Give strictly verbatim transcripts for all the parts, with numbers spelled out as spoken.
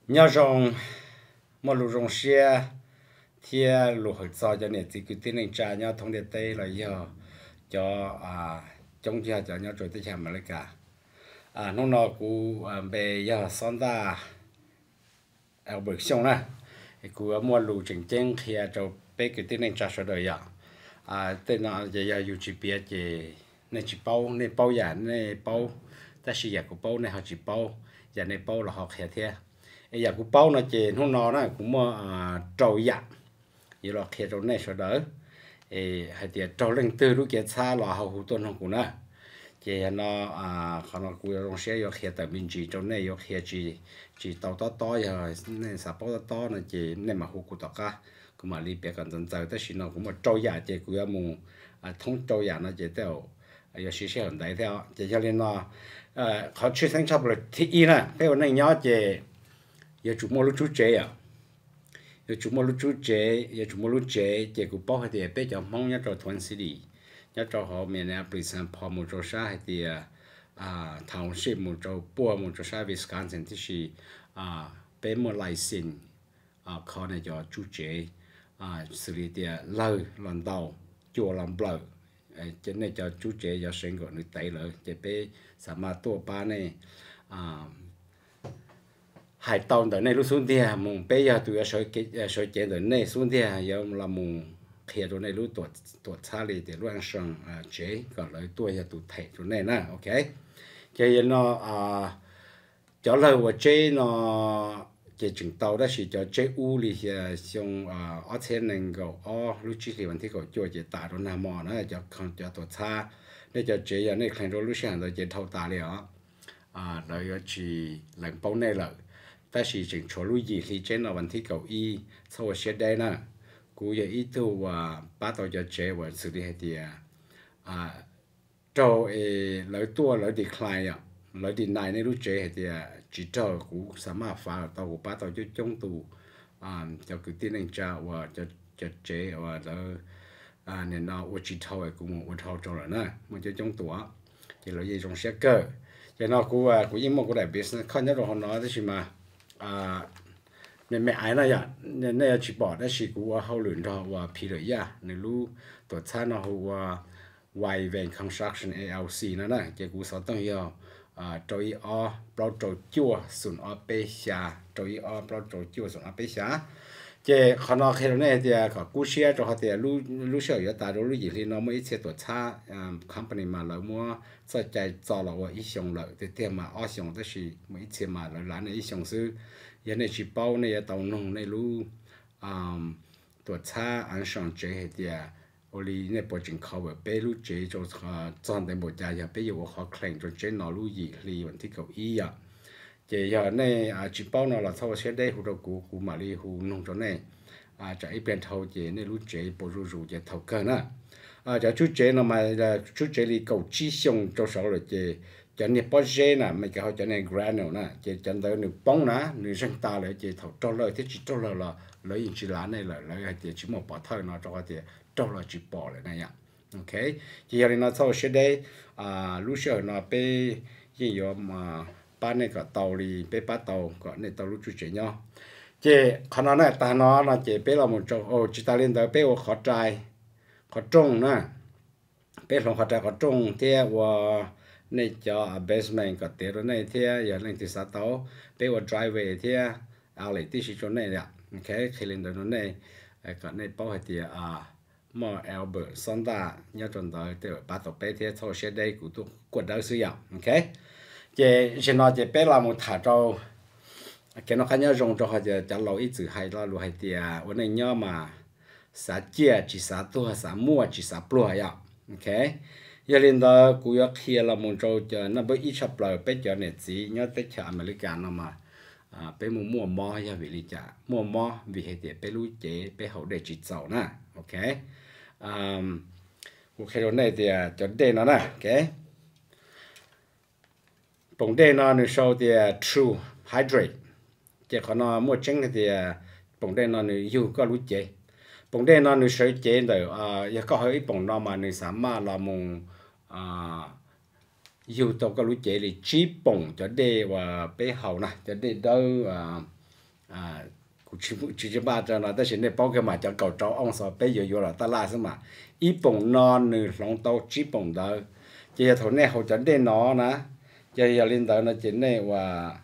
nhớ rằng một lúc rong xe thì lúc hồi sau cho nên chỉ cứ tin anh cha nhau thông điện tây là giờ cho à trong giờ cho nhau rồi tới nhà mà lấy cả à nó nó cũng à, về giờ son ta ở bực sông nè cũng ở mua lù chỉnh chỉnh khi cho bé cứ tin anh cha rồi đời giờ à tên nó giờ giờอยู่ giê pê ét จะnên chỉ bao nên bao giờ nên bao ta sử dụng của bao nên họ chỉ bao giờ nên bao là họ khé thế bây giờ của bao nó chỉ không nó nó cũng mà à, trâu dạ giờ là khé trâu này sau đó ê hay thì trâu lên từ lúc kia xa là họ hụt tuần không cũng nè chỉ nó à họ nó cũng trong xe giờ khé tại mình chỉ trâu này giờ khé chỉ chỉ tàu to to giờ nên sao bao to to nó chỉ nên mà hụt của tao cả cũng mà li bé còn dân chơi tới xin nó cũng mà trâu dạ chỉ cũng là mù à thông trâu dạ nó chỉ theo giờ xí xí hơn đấy theo chỉ cho nên nó à họ chưa thành chấp là thị y nè cái này nhớ chỉ giờ chủ mua lúc chú chế à giờ chủ mua lúc chú chế giờ chủ mua lúc chế chỉ cũng bao thì bé cho mong nhớ cho thuần xí đi nhớ cho họ miền Nam bây giờ họ một chỗ xa thì à thằng ship một chỗ bùa một chỗ xa Wisconsin thì à bé một lại xin àเขาเนี่ยจะchú chế à xử lý thì lâu lần đầu chùa làm bờ cho nên cho chú chế cho sinh gọi người tây rồi chỉ bé sắm tua ba này à hải tàu tới này lúc xuống thì mùng bây giờ tụi sợi cái sợi chế tới này xuống thì giờ là mùng khi rồi này lúc tuột tuột xa đi thì lúc ăn sang chế còn lại tôi giờ tụi thầy rồi này nè ok cho nên nó à cho lời của chế nó chế chừng tàu đó là cho chế u li xong à ở trên này go ở lúc trước thì vấn đề có cho chế tạ rồi nằm mò nó cho không cho tuột xa để cho chế giờ này khi rồi lúc sáng rồi chế thâu tạ liền à rồi chỉ lần bao này là ta chỉ chỉnh cho lui gì thì trên là vấn đề cầu y sau sẽ đây nè cú giờ ít tu và bắt đầu cho chế và xử lý thì à cho lấy tua lấy decline à lấy deny này lúc chế thì chỉ cho cú sắm mà phá tàu cú bắt đầu cho trong tù à cho cứ tin anh cha và cho cho chế và là à nên nó ở chỉ thâu cũng ở thâu cho rồi nè mà cho trong tù á thì lấy gì trong xe cơ cho nó cú à cú những một cái đại business không nhớ rồi họ nói đấy mà à nên mẹ ai này à nên nên chỉ bỏ đấy chỉ cú hậu luyện thôi và phi lợi ya nên lu tổ chức nó hậu White Van Construction a lờ xê nữa nè cái cú sáu tầng yêu à trôi o bao trôi chua sụn o bê xa trôi o bao trôi chua sụn o bê xa cái khả năng khi này thì có cú xe cho họ thì lu lu sợ yếu ta lu gì thì nó mới sẽ tổ chức company mà là mua sẽ chạy cho là một ít xong lợi thì tiền mà ở xong đó là mấy tiền mà là làm ít xong sư giờ này chỉ bao này tàu nông này lu tổ chức ăn xong chế thì oli này bộ trình khâu về bé lu chế cho chọn đến một gia giờ bé yêu họ khen cho chế nó lu gì thì vấn đề cầu ý à chế giờ này à chỉ bao nó là sau sẽ đây hụt đầu cú cú mà đi hụt nông chỗ này à chạy bên thầu chế này lu chế bộ ru ru chế thầu cơ nè à cho chú chế nó mà là chú chế đi cầu chi xong cho sáu rồi chế cho nên bao chế nè mấy cái họ cho nên granule nè chế cho nên được bóng nè người dân ta lại chế thầu cho lời thế chỉ cho lời là lấy những chỉ lá này là lấy chế chỉ một bỏ thơi nó cho chế cho là chỉ bỏ lại này ạ ok chỉ là nó sau sẽ đây à lúc sau nó bị gì đó mà ba này có tàu đi bị ba tàu có này tàu lúc chú chế nhau chỉ khả năng này ta nó là chỉ bị là một chỗ ô chỉ ta lên tới bị ô khó trai khó trông nè bị lòng khó trai khó trông thì và này cho basement có tiền rồi này thì giờ lên thì sao tàu bị ô driveway thì à lại tí sĩ chỗ này ạ ok khi lên tới nó này có này bao hết thì à mà Albert Sonda nhớ trong đó thì bắt đầu bé thì sau sẽ đây cũng tôi quật đầu sử dụng ok chị chị nói chị bé là một thằng trâu cái nó khai nhớ dùng cho họ thì cho lâu ít chữ hay là lâu hay thì à vấn đề nhớ mà xã chia chỉ xã tua xã mua chỉ xã plua ya ok giờ lên đó cũng có khi là một trâu cho nó bị ít sắp lời bé cho này chỉ nhớ tới chợ American nó mà à bé mua mua mò ya vì lý trả mua mò vì hệ thì bé lúa chế bé hậu để chỉ giàu nè ok um ok rồi này thì cho đây nó nè ok bóng đây nó được sau thì true hydrate chỉ còn nó mua trứng thì bóng đây nó được yêu có lúa chế bóng đây nó được sấy chế rồi à giờ có hơi bóng nó mà được sắm mà là mùng à yêu tao có lúa chế thì chỉ bóng cho đây và bé hậu nè cho đây đâu à à cũng chỉ chỉ chỉ ba cho nó ta chỉ nên bao cái mà cho cầu cháu ông sao bây giờ vô là ta la xem mà ít bông non nửa lòng tàu chỉ bông đó chỉ là thôi này hậu chân đây nó nè chỉ là lên đó nó chỉ này và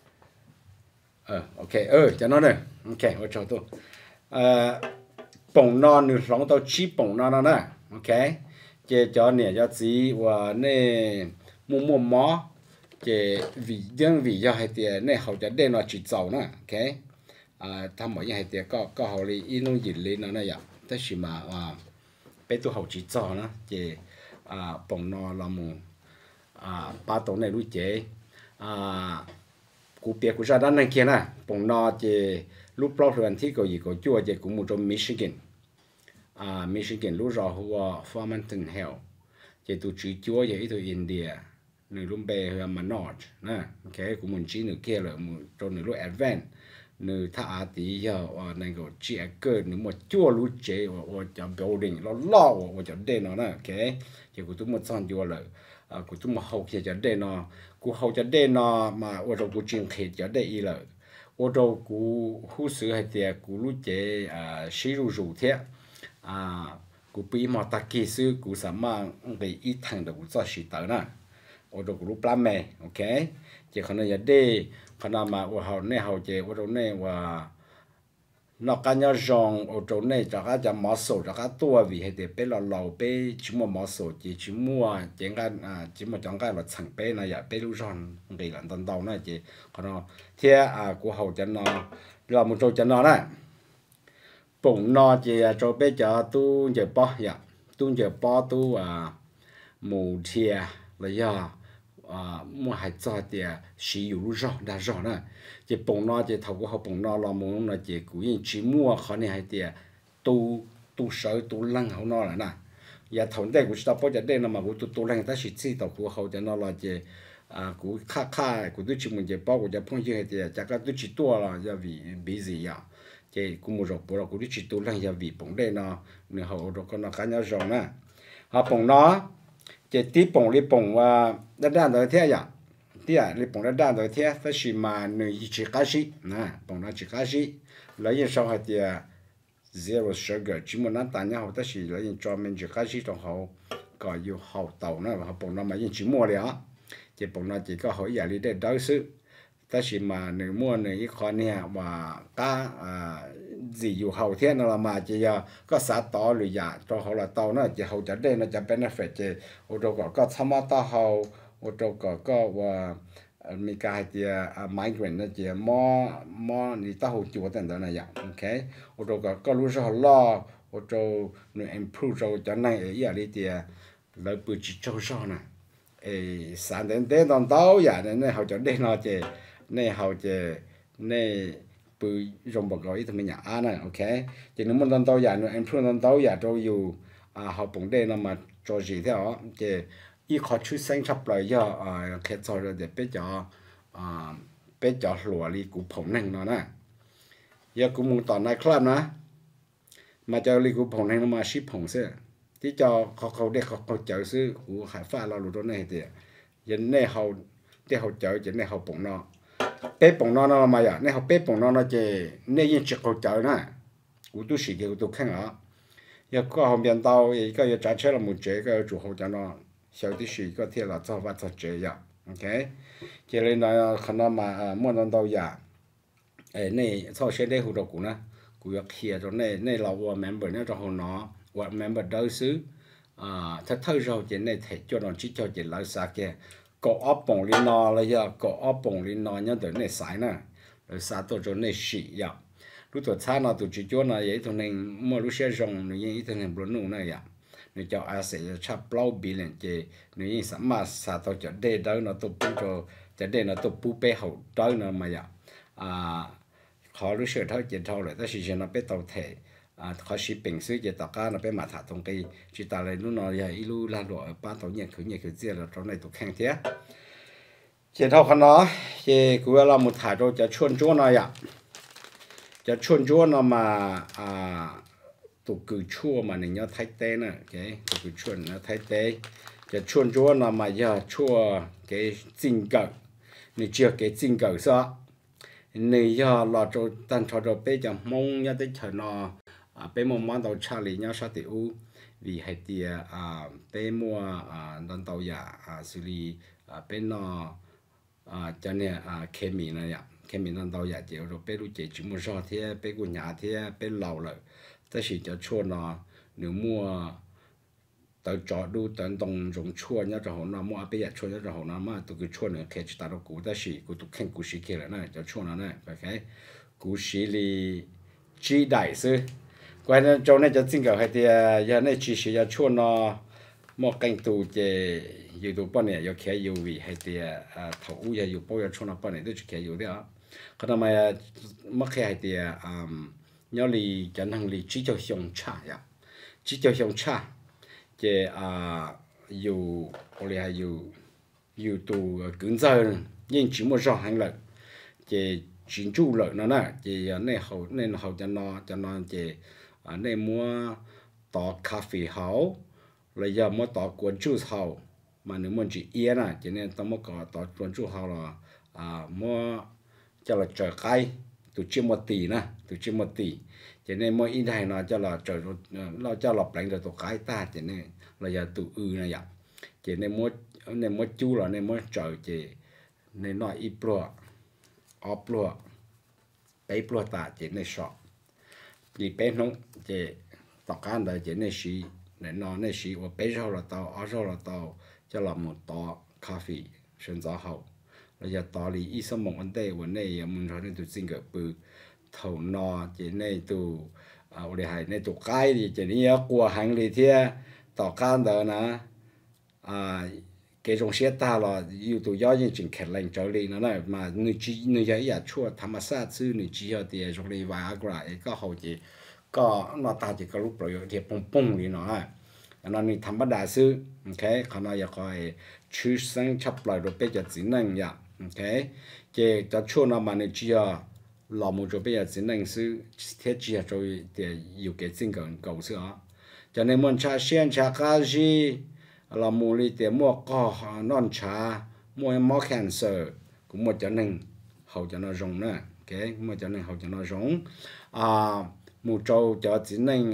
ờ ok ờ cho nó này ok tôi cho tôi ờ bông non nửa lòng tàu chỉ bông non nó nè ok chỉ cho nè cho chỉ và nè mua mua mó chỉ vì đơn vì do hai tiền nè hậu chân đây nó chỉ giàu nè ok à thằng mọi người hay tiệt có có họ đi in nó dịch lên nó này vậy, thế thì mà à bé tôi học chỉ cho nó chỉ à bông nó là một à ba tổ này lúc chế à cụ biệt cụ ra đan này kia nè bông nó chỉ lúc bao lần thì có gì có chua chỉ cũng một trong Michigan à Michigan lúc rồi hoa Farmington Hill chỉ tôi chỉ chua chỉ tôi India nửa lúc bé là Manoj nè cái cũng một chỉ nửa kia là một trong nửa lúc Advent nửa thà tí giờ và này có chia cơ nửa một chua lú chế và cho building nó lo và cho đền nó nè ok thì cũng tôi một son chua rồi à cũng tôi một hậu kia cho đền nó cũng hậu cho đền nó mà ở trong cũng chuyên khế cho đền ý rồi ở trong cũng hú sự hay tiệt cũng lú chế à sử dụng rượu thế à cũng bị mà ta kỹ sư cũng sắm mà cái ít thằng đó cũng cho sử tới nè ở trong cũng lú plan mè ok chỉ còn là đền khả năng mà ở hậu này hậu chế ở chỗ này và nó cái nhau rong ở chỗ này cho các chấm mỏ sổ cho các tua vì hệ để bé lò lò bé chỉ mua mỏ sổ chỉ chỉ mua chỉ cái à chỉ mua chọn cái là chẳng bé này vậy bé lúc rong cái là tận đầu này chỉ khả năng thế à của hậu chân nó là một chỗ chân nó này bụng nó chỉ chỗ bé cho tu giờ bao vậy tu giờ bao tu à mù thia là do à mua hạt cho thì sử dụng rau đa rau nè chỉ bông nó chỉ thầu của họ bông nó là muốn là chỉ cũng như chỉ mua họ này hay thì tu tu sợi tu lăng họ nó là nè giờ thầu đây cũng sẽ bao giờ đây là mà cũng tu tu lăng ta chỉ chỉ tàu của họ cho nó là chỉ à cũng khá khá cũng tôi chỉ muốn chỉ bao cũng chỉ phong như thì chắc là tôi chỉ tua là giờ vì bị gì vậy chỉ cũng một rồi bữa cũng chỉ tu lăng giờ vì bông đây nó nữa họ rồi con nó cá nhau rau nè họ bông nó chỉ tí bông li bông và đan đan tới thế ya tí à li bông đan đan tới thế phải chỉ mà người chỉ cá sĩ nè bông nó chỉ cá sĩ lấy những sau thì zero sugar chỉ muốn ăn tàn nhau ta chỉ lấy những cho mình chỉ cá sĩ trong họ có yêu hậu tàu nữa và bông nó mà những chỉ mua liền chỉ bông nó chỉ có hỏi giờ đi để đỡ sự ta chỉ mà người mua người ít khó nè và cá gì dù hậu thiên là mà chỉ có xã tỏ lười giả cho họ là tàu nó chỉ hậu trả đây nó chỉ benefit chỉ ở đâu có có tham gia tàu hậu ở đâu có có và mình cái thì migrant nó chỉ mò mò đi tàu hậu chùa tận đó này vậy ok ở đâu có có lúc họ lo ở đâu nó improve rồi cho này ở giờ đi thì lấy bự chỉ cho sao nè ê sản đến đến tàu tàu vậy nên hậu trả đây nó chỉ này hậu chỉ này bự rồng bạc gọi thì mình nhả à này ok chỉ nếu muốn tàu tàu vậy nữa em phương tàu vậy cho dù à họ bụng đây là mà cho gì thế đó chỉ ít khó chút sinh sắp lại cho à cái cho rồi để bé cho à bé cho lúa đi cũng phồng neng nó nè giờ cũng muốn tận này club nè mà cho đi cũng phồng neng nó mà ship phồng xe tí cho họ họ để họ họ chở sư của hải pha là lúa này thì giờ này họ để họ chở giờ này họ bụng nó bé bông nó nó mà vậy, nên học bé bông nó nó chỉ nên những chiếc hộp chợ nè, cũng tôi xí cái tôi khen ở, giờ có hôm biên tàu, cái giờ trả chơi là một chế cái chủ hộp chợ nó, sau tí xí có thể là cho vặt cho chế vậy, ok, cho nên là khả năng mà mua nó tàu vậy, ấy này sau sẽ để hỗ trợ cũng nè, cũng được kia rồi này này là vào member này cho họ nó, vào member đầu xứ, à, thật thâu rồi chỉ này thể cho nó chỉ cho chỉ lại sao kia có ốp bông lên nó là giờ có ốp bông lên nó nhớ tới này sai nè rồi sao tôi cho này xỉ vậy lúc tôi thay nó tôi chỉ cho nó vậy thôi nên mua lúc xe rong nó như thế này bún nụ này vậy nó cho ai sẽ chắp lâu bị lên chứ nó như sắm mà sao tôi cho để đó nó tôi bù cho cho để nó tôi bù bé hậu đó nó mà vậy à khó lúc xe thôi chỉ thôi rồi ta chỉ cho nó bé tàu thể à khó sĩ bình xứ chỉ tao cá nó bé mà thả thông kỳ chỉ ta lại lúc nó vậy lúc la lụa ba tàu nhẹ khử nhẹ khử chia là trong này tôi khen thế chỉ thâu khăn nó chỉ cứ là một thả rồi cho chuồn chuồn nó vậy cho chuồn chuồn nó mà à tụ cứ chua mà mình nhớ thái tê nè cái tụ cứ chuồn nó thái tê cho chuồn chuồn nó mà giờ chua cái tinh cờ mình chưa cái tinh cờ sao nơi giờ là cho tan cho cho bé cho mong nhớ tới chờ nó à bé mong mong đầu cha lý nhớ sao thì u vì hay tiề à bé mua à đàn tàu giả à xử lý à bé nó à cho nên à kemi mình này ạ kemi đàn tàu giả chịu rồi bé lúc chạy chúng mua sao thế bé của nhà thế bé lâu rồi tất nhiên cho chua nó nếu mua tới chỗ đu tới đồng dùng chua nhá cho họ nó mua bây giờ chua nhá cho họ nó mà tụi cái chua này khi chỉ ta đâu cú ta xí cú tụi khen cú xí kia là này cho chua nó này phải cái cú xí li chỉ đại sư quan键chỗ này cho chính cái hay thì giờ này chỉ xí cho chua nó một canh tụ chế yêu tụ bao nhiêu yêu kia yêu vị hay thì à thầu yêu yêu bao nhiêu chua nó bao nhiêu都是kia yêu đấy cái đó mà mất khi hay thì um nhớ li chẳng hạn li chỉ cho xong cha ya chỉ cho xong cha chế à yêu hoặc là yêu yêu tụ cứng giờ nhưng chỉ một rõ hành lợi chế chính chủ lợi nó nè chế này hậu nên hậu cho nó cho nó chế à này mua tỏ cà phê hậu rồi giờ mua tỏ cuốn chú hậu mà nếu muốn chỉ yên à cho nên tao mua có tỏ cuốn chú hậu là à mua cho là trời cay tụ chiêm một tỷ nè tụ chiêm một tỷ cho nên mỗi in này nó cho là trời nó cho lọc lạnh rồi tụ cái ta cho nên là giờ tụ ư này vậy cho nên mỗi nên mỗi chú là nên mỗi trời chỉ nên nói ít bữa ốp bữa bảy bữa ta chỉ nên sọ vì bé nông chỉ tọt can đời chỉ nên xí nên nó nên xí và bé sau là tao ở sau là tao cho là một tọ cà phê sinh ra hậu là giờ tỏ lý ý số một vấn đề vấn đề mình nói nên tụi sinh cái bự thầu nọ chỉ nên tụi à ở đây hay nên tụi cái thì chỉ nên qua hàng lý thế tỏ can đó nè à cái trong xe ta là yêu tụi giáo nhân chỉnh khét lệnh trở đi nó này mà người chỉ người giáo giả chua tham sát sư người chỉ ở địa trong đây vài cái cái hậu chỉ có nó ta chỉ có lúc rồi thì bông bông đi nó à nó người tham đa sư ok còn nó giờ coi chữ sinh chấp lại rồi bây giờ chỉ năng ya ok cái cho chua nó mà người chỉ ở làm một rồi bây giờ chỉ năng sư thiết chỉ rồi để yêu cái sinh cần cầu sư á cho nên muốn cha xem cha cái gì là mua li tiền mua có non trà mua máu cancer cũng một cho nên hậu cho nó rong nữa ok một cho nên hậu cho nó rong à một trâu cho chỉ nên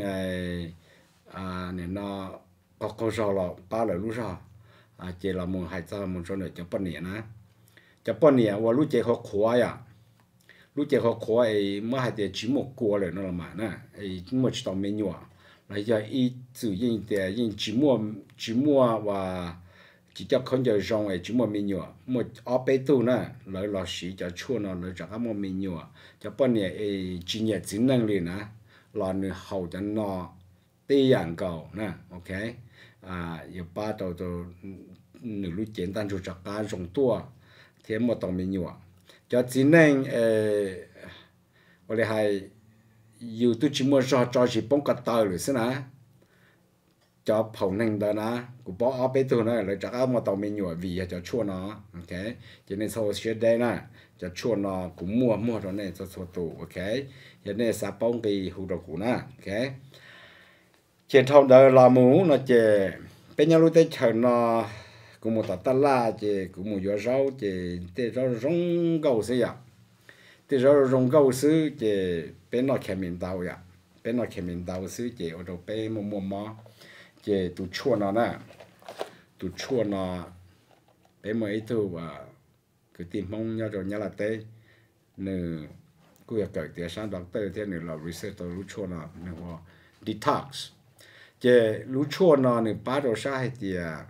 à nên nó có câu sau là ba lời lúc sau à chỉ là một hai trăm một số nữa cho bao nhiêu nè cho bao nhiêu và lúc chỉ họ khóa ya lúc chỉ họ khóa ấy mới hai tiền chỉ một cua rồi nó là mà nè ấy một chỉ tao mấy nhọ là giờ ý tự nhiên để yên chỉ mua chỉ mua và chỉ cho con giờ rong ấy chỉ mua mấy nhọ một ở bên tu nè lại là sĩ cho chua nó lại cho cái mua mấy nhọ cho bao nhiêu ấy chỉ nhẹ chỉ năng liền nè là người hậu cho nó tây dạng cầu nè ok à giờ ba đầu đầu nửa lúc简单就找个用多添么当没有cho chỉ nên我哋係要都只麼做做是幫個袋嚟先啊，cho phồng nền đó nè, cũng bỏ ở bên tu nè, rồi cho cái mà tàu mình nhồi vì cho chua nó, ok, cho nên sau sẽ đây nè, cho chua nó cũng mua mua rồi này cho chua tủ, ok, cho nên sẽ bông cái hũ đồ cũ nè, ok, trên thau đó là mũ nó chè, bên nhau lúc tới chờ nó cũng một tát la chè, cũng một giò rau chè, tê rau rong gầu xí à, tê rau rong gầu xí chè, bên nó kèm miếng tàu à, bên nó kèm miếng tàu xí chè, ở đâu bên mua mua mua chế tụ chua nó nè tụ chua nó bé mấy thứ và cái tìm mong nhau rồi nhau là té nè cứ việc cởi tiền sang doctor thế này là research tụ chua nó nè hoa detox chế lú chua nó nè bắt đầu sai thì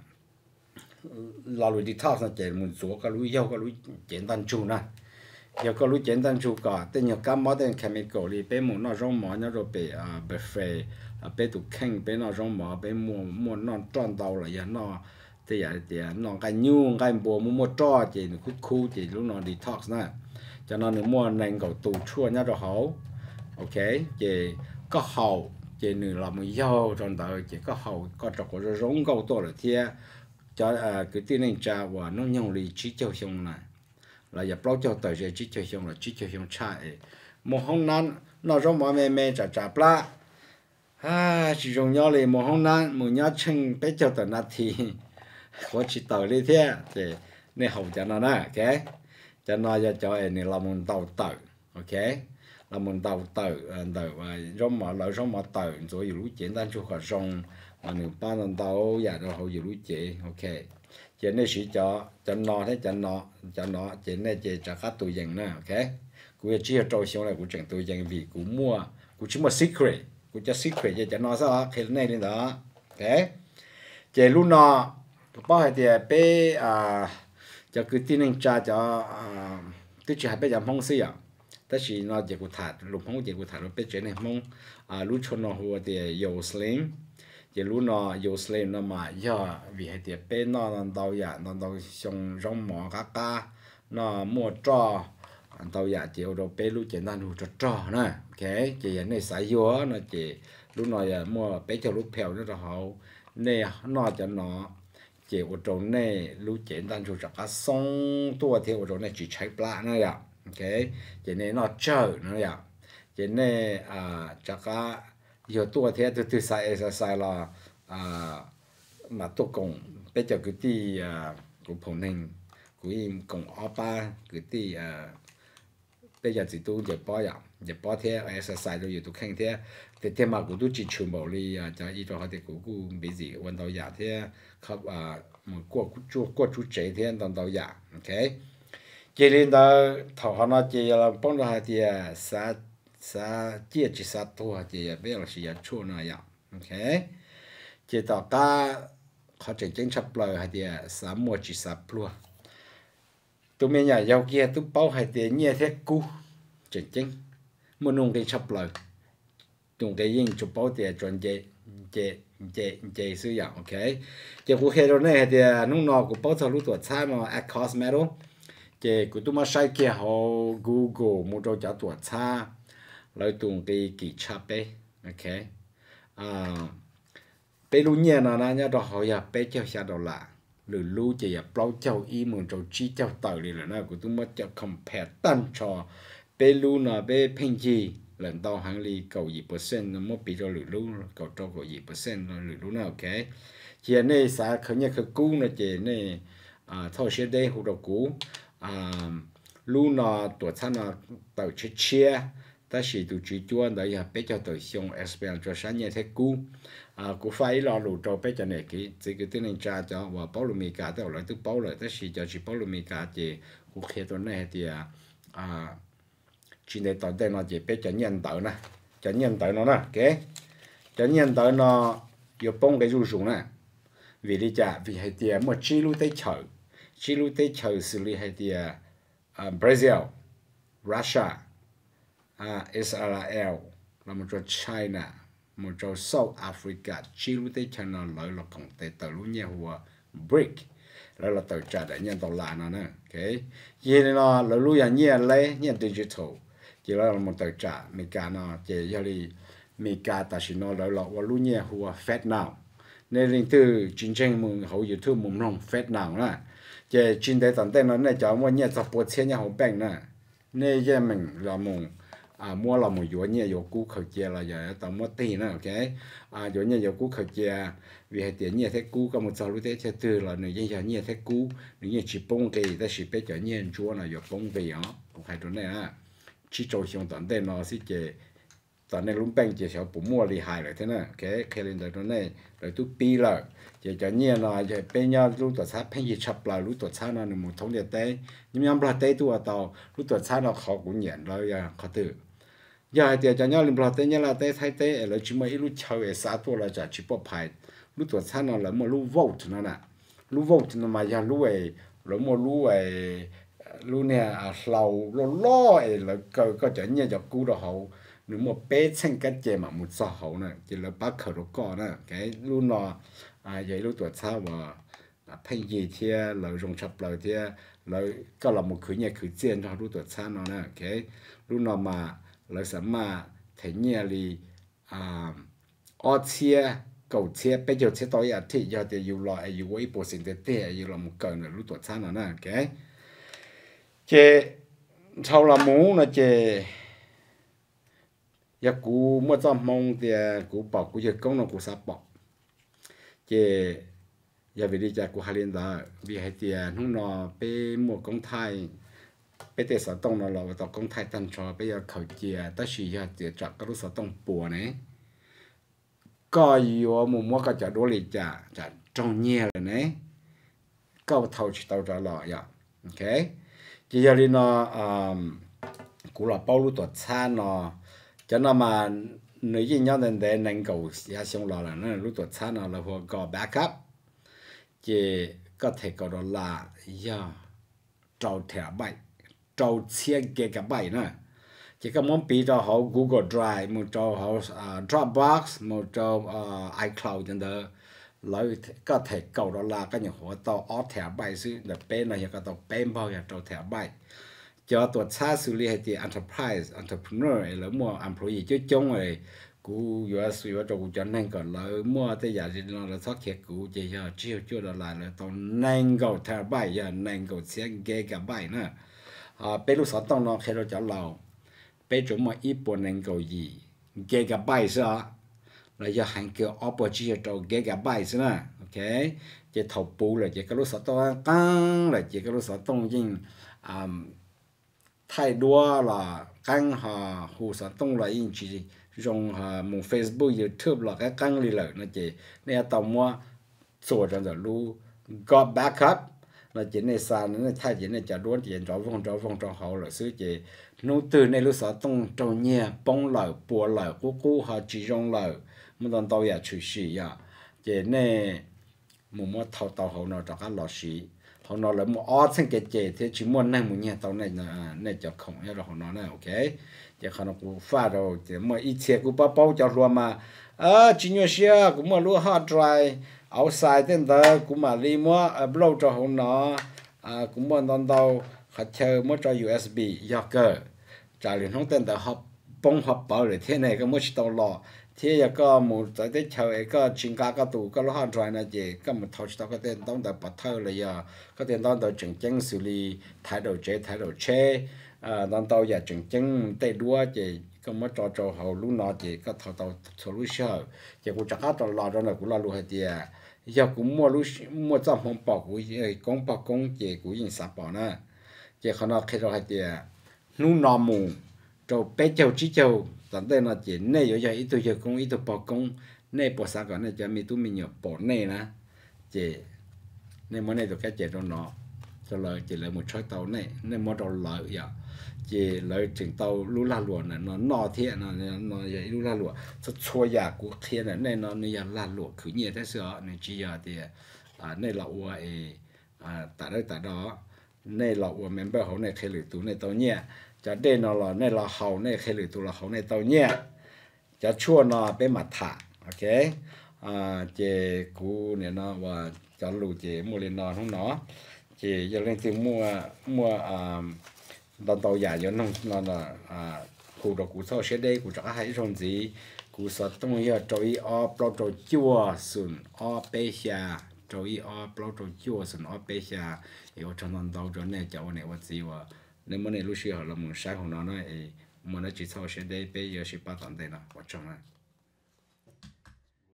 là lú detox nó chế muốn số cái lú yêu cái lú简单chu nè giờ cái lú简单chu cả tên nhiều cái món tên chemical đi bé muốn nó rong món nhau rồi bé à buffet à bé tụ khen bé nó rong mỏ bé mua mua nó tròn đầu là giờ nó thì giờ thì nó cái nhung cái bùa mua mua trò chỉ nó khu khu chỉ lúc nó detox nè cho nó nếu mua nên cầu tụ chua nhá rồi hậu ok chỉ có hậu chỉ nữa là một dầu tròn đầu chỉ có hậu có trọc có rong cầu to là thia cho à cái tin nên cha và nó nhung lì chỉ cho xong này là giờ bao cho tới giờ chỉ cho xong là chỉ cho xong chạy một hôm nan nó rong mỏ mè mè chả chả pla à chỉ dùng nhau liền một hôm nay một nhau chân bé cho tận nát thì có chỉ tàu đi thế để nên hậu cho nó nè cái cho nó cho cho anh này là một tàu tàu ok là một tàu tàu tàu và trong mà lợi trong mà tàu rồi lũ chuyện đang chụp khỏi sông mà nếu ba lần tàu giờ rồi hậu lũ chuyện ok chuyện này chỉ cho cho nó thế cho nó cho nó chuyện này chỉ cho các tụi dân nữa ok cũng chỉ là trâu xuống là cũng chẳng tụi dân vì cũng mua cũng chỉ một secret cũng cho secret cho cho nó sao cái này lên đó ok chuyện lúc nó bao hai tiền bé à cho cứ tin anh cha cho à tôi chỉ hay bé làm phong sư àแต่是那结果谈，路旁结果谈了，别真的梦啊，路村那户的有 slim， 就路那有 slim 那嘛呀，为还得别那那导演那导像让毛嘎嘎，那莫抓，导演就到别路简单路抓抓呢，OK， 就人那使用那就路那呀莫别叫路票那就好，那那就那。chỉ ở trong này lúc简单就找个松多条ở trong này chỉ chạy pla nữa ya ok chỉ này nó chờ nữa ya chỉ này à chắc cái nhiều tua thế từ từ sai sai sai là à mà tôi cũng bây giờ cái gì à của phong hình của im cũng ở ba cái gì à bây giờ chỉ tôi giờ bao giờ giờ bao thế exercise rồi giờ tôi khen thế thì thế mà của tôi chỉ chịu bảo đi à cho ý cho họ thì của của bị gì vấn đề giờ thế không à một qua chú qua chú chế thế tận đầu giờ ok chỉ nên đó thầu họ nói chỉ là帮助họ thì sa sa chia chỉ sa tua thì bây giờ là sự chua nữa ya ok chỉ tao ta họ chỉ chính chấp lời thì sa mua chỉ sa plua tụi mình nhà giàu kia tụi bao hay thì nhẹ thế cú chính chính muốn nông cái chấp lời dùng cái yên chụp bao tiền chuẩn chế chế chế chế sử dụng ok chế của hệ thống này thì nông nọ của bao giờ lúc tuổi xa mà at cost metal chế của tụi mà sai kia họ Google một chỗ cho tuổi xa lấy dùng cái kỹ thuật bé ok à bé lúc nhẹ nó nó nhớ đó họ ya bé cho xa đồ là lử lưu chỉ ya bao châu y một chỗ chi châu tàu đi là nó của tụi mà cho compare tăng cho bé lưu nó bé phèn gì lần đầu hàng ly cầu gì percent nó mất bị cho lử lưu cầu cho cầu gì percent nó lử lưu nào ok chỉ này xã khởi nhật khởi cũ nó chỉ này à thôi sẽ đây hồ đầu cũ à lưu nó tuổi thân nó tàu chia chia ta chỉ tụi chỉ chuan đấy à bé cho tụi xong experience cho sáng nhẹ thế cũ à cũng phải lo lụt cho bé cho này cái chỉ cái tên này cha cho và bảo lưu mi cả tao lại tụi bảo lại ta chỉ cho chỉ bảo lưu mi cả chỉ cũng khi tuần này thì à chỉ để tao đây nó chỉ biết cho nhân tạo nè cho nhân tạo nó nè ok cho nhân tạo nó yêu bông cái rùi rùi nè vì đi chả vì hay tiền một chi lưu tây chợ chi lưu tây chợ xử lý hay tiền Brazil Russia à Israel là một chỗ China một chỗ South Africa chi lưu tây chợ nó lợi là cộng tây tàu lưu nhau hòa brick đó là tàu trả để nhân tàu là nó nè ok vậy nên nó lợi lưu nhà nhẹ lấy nhẹ digital chỉ là một tờ trả mình cả nó chỉ cho đi mình cả ta chỉ nó lợi lọ và lúc nhẹ hùa phết nào nên linh từ chiến tranh mùng hậu YouTube mùng nông phết nào nè chỉ chiến tế tận tên nó này cho mua nhẹ tập bộ xe nhà hậu bèn nè nên giờ mình là mùng à mua là mùng dối nhẹ dối cũ khởi chia là giờ tao mua tiền nè ok à dối nhẹ dối cũ khởi chia vì hệ tiền nhẹ thế cũ có một số lúc thế từ là người dân giờ nhẹ thế cũ người dân chỉ bông cái ta chỉ biết cho nhẹ chúa là giờ bông về đó hay chỗ này à chỉ cho xong tận đây nó sẽ chế tận đây lúc bèn chế sẽ bổ mua厉害rồi thế này cái cái lên tới chỗ này rồi tôi pi rồi chế cho nhiên là chế bên nhau lúc tuổi sát bên gì chập là lúc tuổi sát nó một thống địa tế nhưng mà là tế tôi tàu lúc tuổi sát nó khó cũng nhận rồi à khó từ giờ thì cho nhau liền là tế nhau là tế thay tế là chỉ mới lúc chơi ở xã tôi là chỉ bỏ phải lúc tuổi sát nó là một lúc vote nó nè lúc vote nó mà giờ lúc ấy rồi một lúc ấy lúc này à lâu lo lo ấy là có có chỗ như chỗ cũ đó hậu nếu mà bé sinh cái gì mà một số hậu nè chỉ là bắt khởi đó có nè cái lúc nó à vậy lúc tuổi sau mà phanh gì thì lợi dụng chập lợi thì lợi có là một khởi nhà khởi tiền cho lúc tuổi sau nó nè cái lúc nó mà lợi sắm mà thấy nhà đi à ở chia cầu chia bây giờ chia tối à thì giờ thì yêu loại yêu với bộ sinh tế tế yêu là một cơn là lúc tuổi sau nó nè cái chế sau là mũ nó chế ya cú mua cho mong thì cú bỏ cú chơi công nó cú sắp bỏ chế ya vì đi chơi cú hai liên đó vì hai tiền không nó bé mua công thay bây giờ sở tông nó là tao công thái tân cho bây giờ khẩu chia ta chỉ giờ chỉ chọn cái lúc sở tông bùa này có yêu một mua cái chợ đua lì chả chả trong nhiều rồi này có thầu chỉ tao trả lời ya ok chỉ giờ đi nó cú là bao lúc tuổi xa nó cho nó mà nếu như nhau đến đây năng cầu ya xong là nó lúc tuổi xa nó là vừa có backup chỉ có thể có đó là ya trâu thẻ bảy trâu chia cái cái bảy nữa chỉ có muốn bị cho họ Google Drive một cho họ uh, Dropbox một cho uh, iCloud trên đó lấy có thể cầu đó là cái những họ tàu ở thẻ bảy xứ là bên này có tàu bên bao giờ trâu thẻ bảy cho tuột xa xử lý hay thì enterprise entrepreneur là mua employee chứ chung rồi cú U S U cho cú cho nên còn là mua tới giờ thì nó là thoát thiệt cú chỉ giờ chiều chưa đó là là tàu nên cầu thẻ bảy giờ nên cầu xe ghê cả bảy nữa à bên lúc sáu tàu nó khi nó trả lâu bây giờ mà ít bốn nên cầu gì gigabyte sao là giờ hàng kiểu opportunity cho gigabyte nữa ok chỉ thầu bù là chỉ cái lúc sáu tông căng là chỉ cái lúc sáu tông nhưng thay đua là căng hà hồ sáu tông là in chỉ dùng một Facebook YouTube là cái căng lì lợi nó chỉ nên tàu mua sổ trong giờ lu got backup là chỉ này sao nó thay chỉ này trả đuôi tiền cho vòng cho vòng cho hậu là xứ chỉ nô từ này lúc sáu tông trong nhà bông lợi bùa lợi cú cú họ chỉ dùng lợi mà còn tàu ya chửi xì ya chỉ này một mua thầu tàu hậu nào cho các lò xì họ nói là một ở trên cái chế thì chỉ muốn năng một nhà tàu này là này cho không hay là họ nói này ok chỉ họ nó cũng pha rồi chỉ mà ít xe cũng bao bao cho luôn mà ờ chỉ nhiều xe cũng mà luôn hard drive outside tên đó cũng mà đi mua blow cho họ nó à cũng mà đòn đầu họ chờ mua cho U S B do cơ trả liền không tên đó họ bông họ bảo rồi thế này cái mua chỉ tàu lò thế giờ có một tại thế chờ có chuyên gia có tụ có lo hard drive này gì có một thầu chỉ tàu cái tên đóng tại bắt thâu là giờ có tên đóng tại chỉnh chỉnh xử lý thái độ chế thái độ chế à đóng tàu giờ chỉnh chỉnh tay đua gì có mất trò trò hậu lúc nào gì có thầu tàu solution chỉ cũng chắc chắn lò đó là cũng là lúc hay gì giờ cũng mua lúc mua trong phòng bảo của công bảo công gì của những sản phẩm nè chỉ khả năng khi đó hay gì lúc nào mù rồi bé châu chỉ châu tận đây là chỉ này giờ ít tôi giờ công ít tôi bảo công này bỏ sao cái này cho mình tụi mình nhớ bỏ này nè chỉ này món này được cái chỉ trong nó cho lợi chỉ lợi một trái tàu này này món đồ lợi vậy chỉ lợi chừng tàu lú la lụa này nó nọ thiệt nó nó vậy lú la lụa cho chua giả của thiên này này nó này la lụa khử nhiệt thế sợ này chỉ giờ thì à này là ua à tại đây tại đó này là ua member hậu này khi lựa tụ này tàu nhẹ cho đây nó là này là hậu này khi lựa tụ là hậu này tàu nhẹ cho chua nó bên mặt thả ok à chỉ cú này nó và cho lù chỉ mua lên nó không nó chỉ giờ lên từ mua mua à đòn tàu giả cho nó nó là à cụ đồ cụ sau sẽ đây cụ cho hai trong gì cụ sợ trong giờ trôi ở bao trôi chua sườn ở bê xa trôi ở bao trôi chua sườn ở bê xa yêu trong đòn tàu cho nên cháu này vật gì và nên mà này lúc xưa là muốn sai của nó này mà nó chỉ sau sẽ đây bây giờ sẽ bắt tận đây là vật trong này